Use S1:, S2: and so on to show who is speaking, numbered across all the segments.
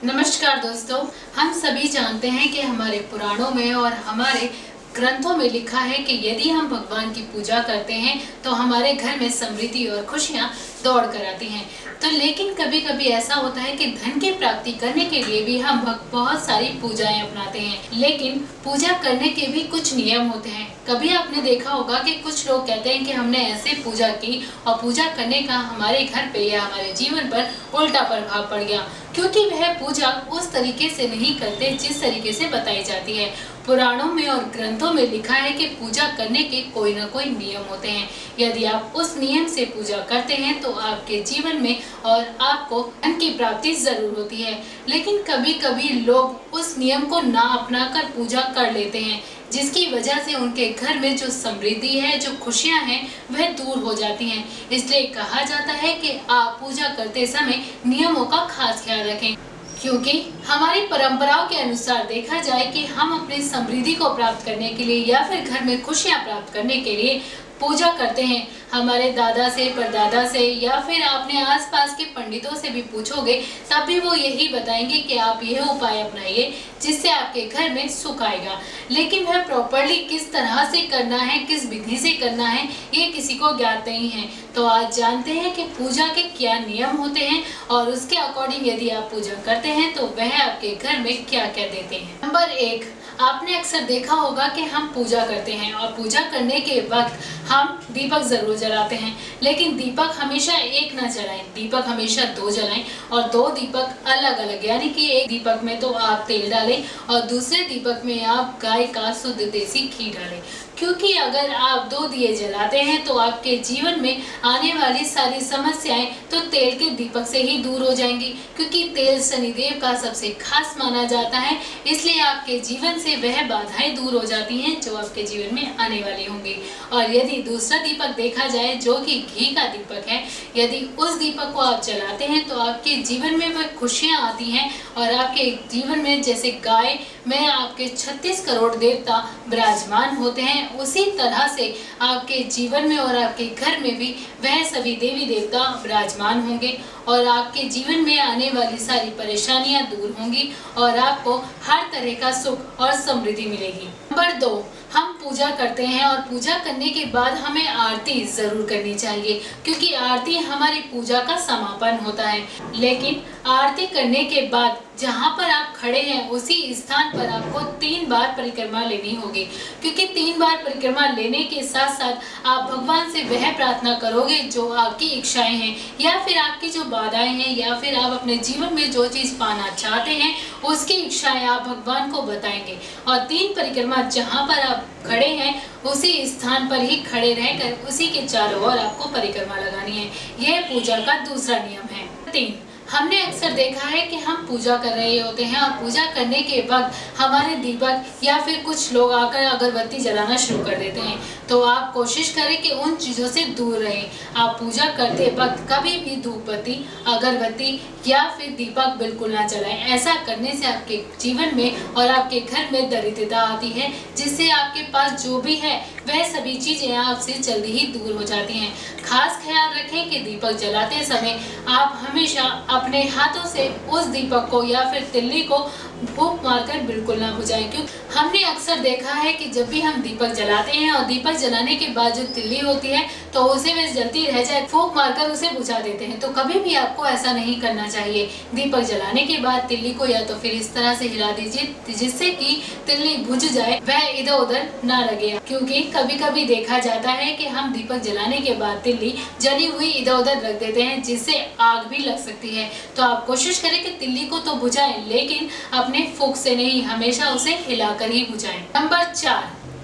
S1: नमस्कार दोस्तों, हम सभी जानते हैं कि हमारे पुराणों में और हमारे ग्रंथों में लिखा है कि यदि हम भगवान की पूजा करते हैं तो हमारे घर में समृद्धि और खुशियां दौड़ कर आती हैं। तो लेकिन कभी कभी ऐसा होता है कि धन की प्राप्ति करने के लिए भी हम बहुत सारी पूजाएं अपनाते हैं, लेकिन पूजा करने के भी कुछ नियम होते हैं। कभी आपने देखा होगा कि कुछ लोग कहते हैं कि हमने ऐसे पूजा की और पूजा करने का हमारे घर पे या हमारे जीवन पर उल्टा प्रभाव पड़ गया, क्योंकि वह पूजा उस तरीके से नहीं करते जिस तरीके से बताई जाती है। पुराणों में और ग्रंथों में लिखा है कि पूजा करने के कोई न कोई नियम होते हैं। यदि आप उस नियम से पूजा करते हैं तो आपके जीवन में और आपको धन की प्राप्ति जरूर होती है। लेकिन कभी कभी लोग उस नियम को ना अपनाकर पूजा कर लेते हैं, जिसकी वजह से उनके घर में जो समृद्धि है, जो खुशियां हैं, वह दूर हो जाती हैं। इसलिए कहा जाता है कि आप पूजा करते समय नियमों का खास ख्याल रखें, क्योंकि हमारी परंपराओं के अनुसार देखा जाए कि हम अपनी समृद्धि को प्राप्त करने के लिए या फिर घर में खुशियां प्राप्त करने के लिए पूजा करते हैं। हमारे दादा से, परदादा से या फिर अपने आसपास के पंडितों से भी पूछोगे तब भी वो यही बताएंगे कि आप यह उपाय अपनाइए जिससे आपके घर में सुख आएगा। लेकिन वह प्रॉपरली किस तरह से करना है, किस विधि से करना है, ये किसी को ज्ञात नहीं है। तो आज जानते हैं कि पूजा के क्या नियम होते हैं और उसके अकॉर्डिंग यदि आप पूजा करते हैं तो वह आपके घर में क्या क्या देते हैं। नंबर 1, आपने अक्सर देखा होगा कि हम पूजा करते हैं और पूजा करने के वक्त हम दीपक जरूर जलाते हैं, लेकिन दीपक हमेशा एक ना जलाएं, दीपक हमेशा 2 जलाएं और 2 दीपक अलग अलग, यानी कि एक दीपक में तो आप तेल डालें और दूसरे दीपक में आप गाय का शुद्ध देसी घी डालें। क्योंकि अगर आप 2 दिए जलाते हैं तो आपके जीवन में आने वाली सारी समस्याएं तो तेल के दीपक से ही दूर हो जाएंगी, क्योंकि तेल शनिदेव का सबसे खास माना जाता है। इसलिए आपके जीवन से वह बाधाएं दूर हो जाती हैं जो आपके जीवन में आने वाली होंगी। और यदि दूसरा दीपक देखा जाए जो कि घी का दीपक है, यदि उस दीपक को आप जलाते हैं तो आपके जीवन में वह खुशियां आती हैं और आपके जीवन में जैसे गाय में आपके 36 करोड़ देवता विराजमान होते हैं, उसी तरह से आपके जीवन में और आपके घर में भी वह सभी देवी देवता विराजमान होंगे और आपके जीवन में आने वाली सारी परेशानियां दूर होंगी और आपको हर तरह का सुख और समृद्धि मिलेगी। नंबर 2, हम पूजा करते हैं और पूजा करने के बाद हमें आरती जरूर करनी चाहिए, क्योंकि आरती हमारी पूजा का समापन होता है। लेकिन आरती करने के बाद जहाँ पर आप खड़े हैं उसी स्थान पर आपको 3 बार परिक्रमा लेनी होगी, क्योंकि 3 बार परिक्रमा लेने के साथ साथ आप भगवान से वह प्रार्थना करोगे जो आपकी इच्छाएं हैं या फिर आपकी जो बाधाएं हैं या फिर आप अपने जीवन में जो चीज़ पाना चाहते हैं उसकी इच्छाएं आप भगवान को बताएंगे। और 3 परिक्रमा जहाँ पर आप खड़े हैं उसी स्थान पर ही खड़े रहकर उसी के चारों ओर आपको परिक्रमा लगानी है। यह पूजा का दूसरा नियम है। 3, हमने अक्सर देखा है कि हम पूजा कर रहे होते हैं और पूजा करने के वक्त हमारे दीपक या फिर कुछ लोग आकर अगरबत्ती जलाना शुरू कर देते हैं। तो आप कोशिश करें कि उन चीज़ों से दूर रहें। आप पूजा करते वक्त कभी भी धूपबत्ती, अगरबत्ती या फिर दीपक बिल्कुल ना जलाएं। ऐसा करने से आपके जीवन में और आपके घर में दरिद्रता आती है, जिससे आपके पास जो भी है वह सभी चीज़ें आपसे जल्दी ही दूर हो जाती हैं। खास ख्याल रखें कि दीपक जलाते समय आप हमेशा अपने हाथों से उस दीपक को या फिर तिल्ली को फूंक मारकर बिल्कुल ना बुझाएं, क्योंकि हमने अक्सर देखा है कि जब भी हम दीपक जलाते हैं और दीपक जलाने के बाद जो तिल्ली होती है तो उसे वे जलती रह जाए, फूंक मारकर उसे बुझा देते हैं। तो कभी भी आपको ऐसा नहीं करना चाहिए। दीपक जलाने के बाद तिल्ली को या तो फिर इस तरह से हिला दीजिए जिससे कि तिल्ली बुझ जाए, वह इधर उधर ना लगे। क्योंकि कभी कभी देखा जाता है कि हम दीपक जलाने के बाद तिल्ली जली हुई इधर उधर रख देते हैं, जिससे आग भी लग सकती है। तो आप कोशिश करें कि तिल्ली को तो बुझाएं, लेकिन अपने फूंक से नहीं, हमेशा उसे हिलाकर ही बुझाएं। नंबर 4,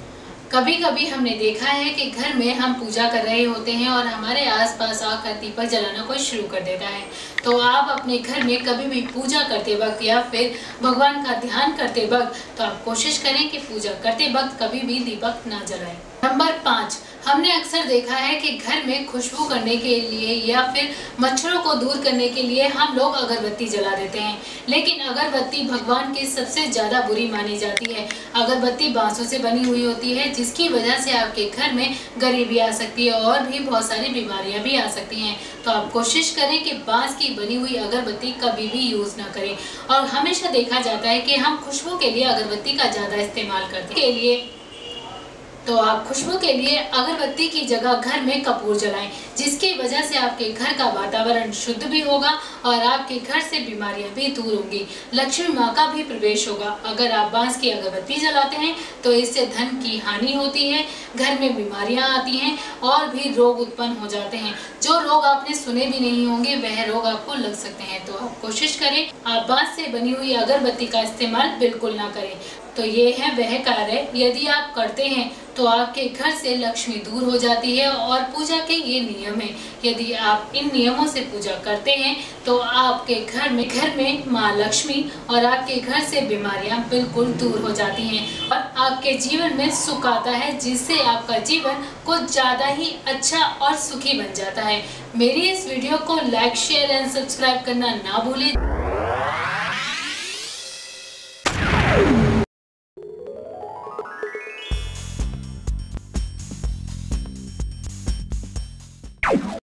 S1: कभी कभी हमने देखा है कि घर में हम पूजा कर रहे होते हैं और हमारे आसपास आकर दीपक जलाना कोई शुरू कर देता है। तो आप अपने घर में कभी भी पूजा करते वक्त या फिर भगवान का ध्यान करते वक्त तो आप कोशिश करें कि पूजा करते वक्त कभी भी दीपक ना जलाएं। नंबर 5, हमने अक्सर देखा है कि घर में खुशबू करने के लिए या फिर मच्छरों को दूर करने के लिए हम लोग अगरबत्ती जला देते हैं, लेकिन अगरबत्ती भगवान की सबसे ज़्यादा बुरी मानी जाती है। अगरबत्ती बांसों से बनी हुई होती है, जिसकी वजह से आपके घर में गरीबी आ सकती है और भी बहुत सारी बीमारियां भी आ सकती हैं। तो आप कोशिश करें कि बांस की बनी हुई अगरबत्ती कभी भी यूज़ ना करें। और हमेशा देखा जाता है कि हम खुशबू के लिए अगरबत्ती का ज़्यादा इस्तेमाल करते हैं। तो आप खुशबू के लिए अगरबत्ती की जगह घर में कपूर जलाएं, जिसकी वजह से आपके घर का वातावरण शुद्ध भी होगा और आपके घर से बीमारियां भी दूर होंगी। लक्ष्मी माँ का भी प्रवेश होगा। अगर आप बांस की अगरबत्ती जलाते हैं तो इससे धन की हानि होती है, घर में बीमारियां आती हैं और भी रोग उत्पन्न हो जाते हैं। जो रोग आपने सुने भी नहीं होंगे वह रोग आपको लग सकते हैं। तो आप कोशिश करें आप बांस से बनी हुई अगरबत्ती का इस्तेमाल बिल्कुल ना करें। तो ये है वह कार्य, यदि आप करते हैं तो आपके घर से लक्ष्मी दूर हो जाती है। और पूजा के ये नियम है, यदि आप इन नियमों से पूजा करते हैं तो आपके घर में माँ लक्ष्मी और आपके घर से बीमारियां बिल्कुल दूर हो जाती हैं और आपके जीवन में सुख आता है, जिससे आपका जीवन कुछ ज़्यादा ही अच्छा और सुखी बन जाता है। मेरी इस वीडियो को लाइक, शेयर एंड सब्सक्राइब करना ना भूलें।